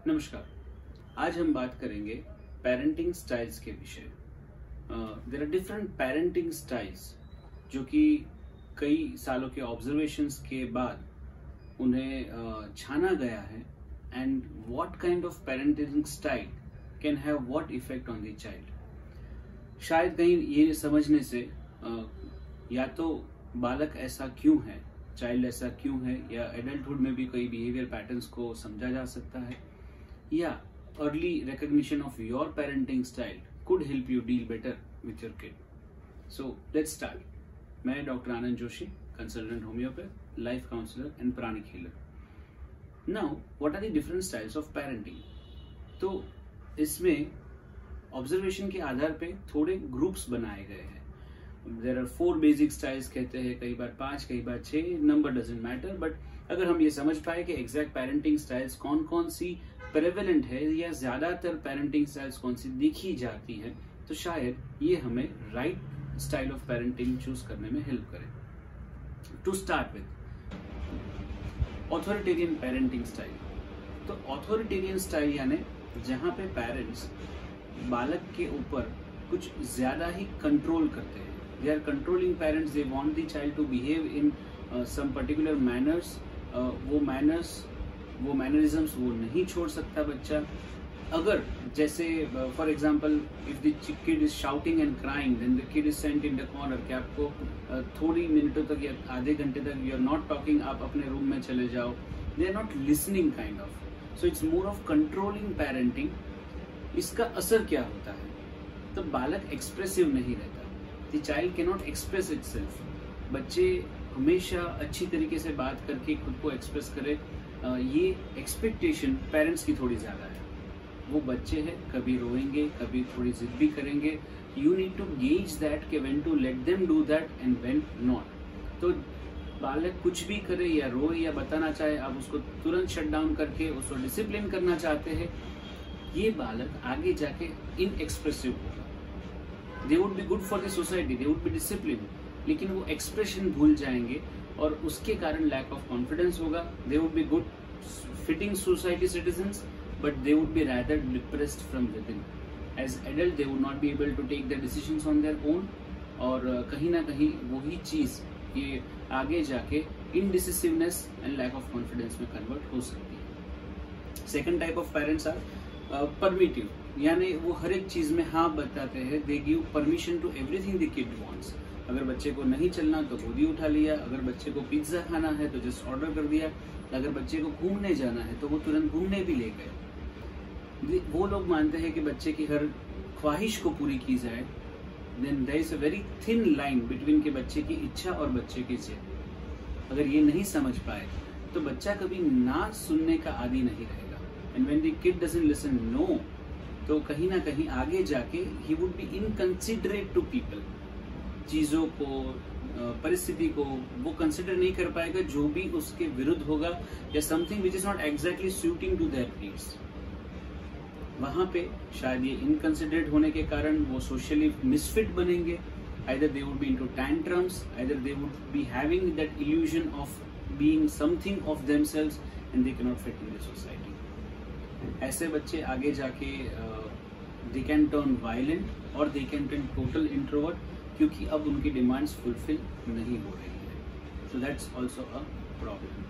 नमस्कार। आज हम बात करेंगे पेरेंटिंग स्टाइल्स के विषय। There are different parenting styles जो कि कई सालों के ऑब्जर्वेशंस के बाद उन्हें छाना गया है। And what kind of parenting style can have what effect on the child. शायद कहीं ये समझने से या तो बालक ऐसा क्यों है, चाइल्ड ऐसा क्यों है, या एडल्टहुड में भी कई बिहेवियर पैटर्न्स को समझा जा सकता है, या early recognition of your parenting style could help you deal better with your kid. So let's start. मैं doctor Anand Joshi, consultant homeopath, life counsellor and pranic healer. Now what are the different styles of parenting? तो इसमें observation के आधार पे थोड़े groups बनाए गए हैं। There are 4 basic styles कहते हैं, कई बार 5, कई बार 6, नंबर डजंट मैटर। बट अगर हम ये समझ पाए कि एग्जैक्ट पेरेंटिंग स्टाइल्स कौन कौन सी प्रेवेलेंट है या ज्यादातर पेरेंटिंग स्टाइल्स कौन सी दिखी जाती है, तो शायद ये हमें right style of parenting choose करने में हेल्प करे। To start with authoritarian parenting style. तो ऑथोरिटेरियन स्टाइल यानी जहां पे पेरेंट्स बालक के ऊपर कुछ ज्यादा ही कंट्रोल करते हैं। They are controlling parents. They want the child to behave in some particular manners. वो मैनरिज्म्स वो नहीं छोड़ सकता बच्चा। अगर जैसे for example if the kid is shouting and crying then the kid is sent in the corner कि आपको थोड़ी मिनटों तक या आधे घंटे तक यू आर नॉट टॉकिंग, आप अपने रूम में चले जाओ। They are not listening kind of. So it's more of controlling parenting. इसका असर क्या होता है? तो बालक एक्सप्रेसिव नहीं रहता। The child cannot express itself. बच्चे हमेशा अच्छी तरीके से बात करके खुद को एक्सप्रेस करे, ये एक्सपेक्टेशन पेरेंट्स की थोड़ी ज्यादा है। वो बच्चे हैं, कभी रोएंगे, कभी थोड़ी जिद भी करेंगे। You need to gauge that कि when to let them do that and when not. तो बालक कुछ भी करे या रोए या बताना चाहे, आप उसको तुरंत शट डाउन करके उसको डिसिप्लिन करना चाहते हैं, ये बालक आगे जाके इनएक्सप्रेसिव होगा। They would be good for the society, they would be disciplined, लेकिन वो एक्सप्रेशन भूल जाएंगे और उसके कारण लैक ऑफ कॉन्फिडेंस होगा। They would be good fitting society citizens, but they would be rather depressed from within. As adult, they would not be able to take their decisions on their own, और कहीं ना कहीं वही चीज ये आगे जाके indecisiveness and lack of confidence में कन्वर्ट हो सकती है। Second type of parents are permissive, यानी वो हर एक चीज में हाँ बताते हैं। They give permission to everything the kid wants. अगर बच्चे को नहीं चलना तो गोदी उठा लिया, अगर बच्चे को पिज्जा खाना है तो जस्ट ऑर्डर कर दिया, अगर बच्चे को घूमने जाना है तो वो तुरंत घूमने भी ले गए। वो लोग मानते हैं कि बच्चे की हर ख्वाहिश को पूरी की जाए। Then there is a very thin line between के बच्चे की इच्छा और बच्चे की जिद। अगर ये नहीं समझ पाए तो बच्चा कभी ना सुनने का आदी नहीं रहेगा। And when the kid doesn't listen no, तो कहीं ना कहीं आगे जाके ही would be inconsiderate to people. चीजों को, परिस्थिति को वो कंसिडर नहीं कर पाएगा जो भी उसके विरुद्ध होगा, या something which is not exactly suiting to their needs. वहां पे शायद ये इनकंसिडरेट होने के कारण वो सोशली मिसफिट बनेंगे। Either they would be into tantrums, either they would be having that illusion of being something of themselves and they can not fit in the society. ऐसे बच्चे आगे जाके दे कैन टर्न वायलेंट और they can turn total introvert, क्योंकि अब उनकी demands fulfil नहीं हो रही है। So that's also a problem.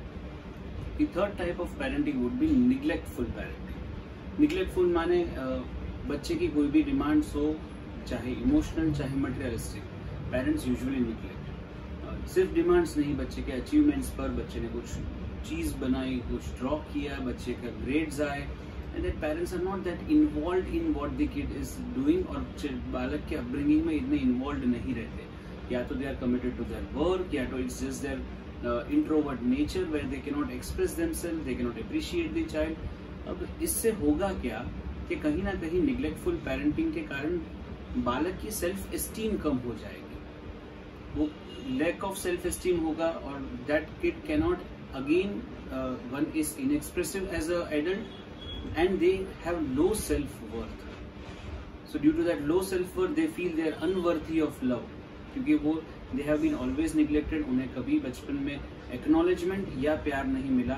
The third type of parenting would be neglectful parenting. Neglectful माने बच्चे की कोई भी डिमांड्स हो, चाहे इमोशनल चाहे मटेरियलिस्टिक, पेरेंट्स यूजुअली निग्लेक्ट। सिर्फ डिमांड्स नहीं, बच्चे के अचीवमेंट्स पर, बच्चे ने कुछ चीज बनाई, कुछ ड्रॉ किया, बच्चे का ग्रेड्स आए, and that parents are not that involved in what the kid is doing, और बालक के अपब्रिंगिंग में इतने इन्वॉल्व नहीं रहते। या तो they are committed to their work, या तो it's just their introvert nature where they can not express themselves, they can not appreciate the child. अब इससे होगा क्या कि कहीं ना कहीं निग्लेक्टफुल पेरेंटिंग के कारण बालक की सेल्फ एस्टीम कम हो जाएगी। वो लैक ऑफ सेल्फ एस्टीम होगा, और that kid can not again one is inexpressive as an adult and they have low self-worth. So due to that low self-worth they feel they are unworthy of love, क्योंकि वो they have been always neglected, उन्हें कभी बचपन में acknowledgement या प्यार नहीं मिला,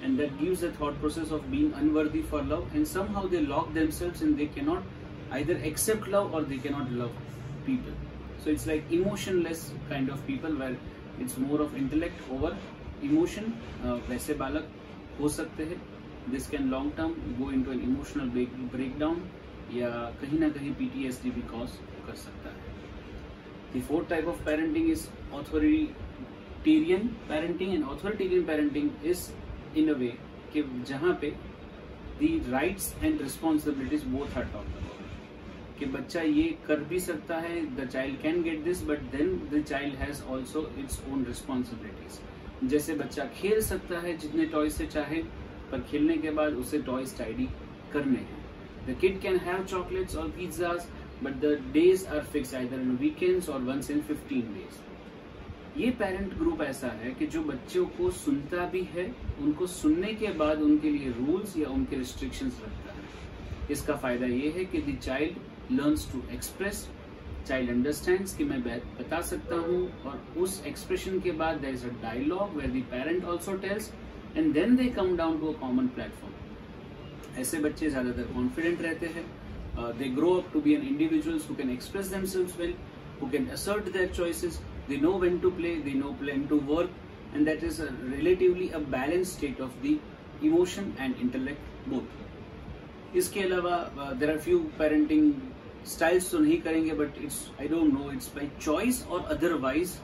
and that gives a thought process of being unworthy for love, and somehow they lock themselves and they cannot either accept love or they cannot love people. So it's like emotionless kind of people where it's more of intellect over emotion. वैसे बालक हो सकते हैं. This can long term go into an emotional breakdown या कहीं ना कहीं PTSD भी cause कर सकता है. The fourth type of parenting is authoritarian parenting, and authoritarian parenting is in a way कि जहाँ पे the rights and responsibilities both are talked about. कि बच्चा ये कर भी सकता है, the child can get this, but then the child has also its own responsibilities. जैसे बच्चा खेल सकता है जितने टॉय से चाहे, पर खेलने के बाद उसे टॉयज टाइडी करने हैं. The kid can have chocolates or pizzas, but the days are fixed either on weekends or once in 15 days. ये पेरेंट ग्रुप ऐसा है कि जो बच्चों को सुनता भी है, उनको सुनने के बाद उनके लिए रूल्स या उनके रिस्ट्रिक्शंस रखता है. इसका फायदा ये है कि the child learns to express, child understands कि मैं बता सकता हूँ, और उस एक्सप्रेशन के बाद there is a dialogue where the parent also tells, and then they come down to a common platform. ऐसे बच्चे ज्यादातर कॉन्फिडेंट रहते हैं. They grow up to be an individuals who can express themselves well, who can assert their choices. They know when to play, they know when to work, and that is a relatively a balanced state of the emotion and intellect both. इसके अलावा there are few parenting styles तो नहीं करेंगे, but it's I don't know, it's by choice or otherwise.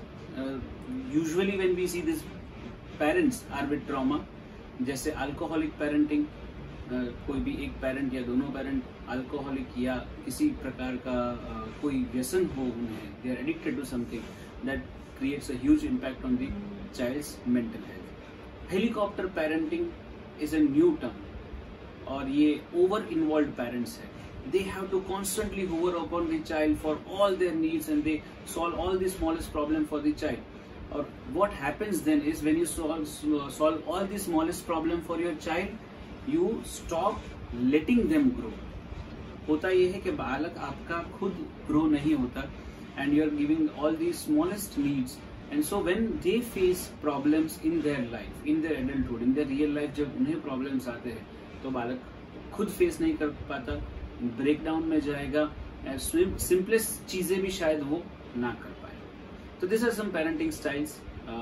Usually when we see these parents are with trauma, जैसे alcoholic parenting. कोई भी एक parent या दोनों पेरेंट अल्कोहलिक या किसी प्रकार का कोई व्यसन हो उन्हें, they are addicted to something, that creates a huge impact on the child's mental health. Helicopter parenting is a new term, और ये ओवर इन्वॉल्व पेरेंट्स है. They have to constantly hover upon the child for all their needs, and they solve all the smallest problem for the child. और what happens then is when you solve all the smallest problem for your child, you stop letting them grow. होता यह है कि बालक आपका खुद grow नहीं होता, and you are giving all these smallest needs, and so when they face problems in their life, in their adulthood, in their real life, जब उन्हें problems आते हैं तो बालक खुद face नहीं कर पाता, breakdown में जाएगा, simplest चीजें भी शायद वो ना कर पाए. So these are some parenting styles.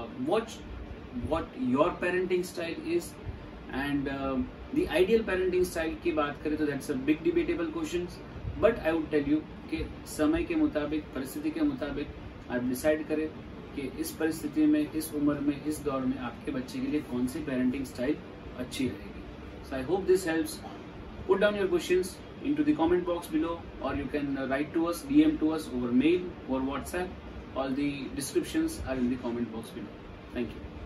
What your parenting style is, and the ideal parenting style की बात करें तो that's a big debatable questions, but I would tell you कि समय के मुताबिक, परिस्थिति के मुताबिक आप डिसाइड करें कि इस परिस्थिति में, इस उम्र में, इस दौर में आपके बच्चे के लिए कौन सी parenting style अच्छी रहेगी. So I hope this helps. Put down your questions into the comment box below, or you can write to us, DM to us over mail or WhatsApp. All the descriptions are in the comment box below. Thank you.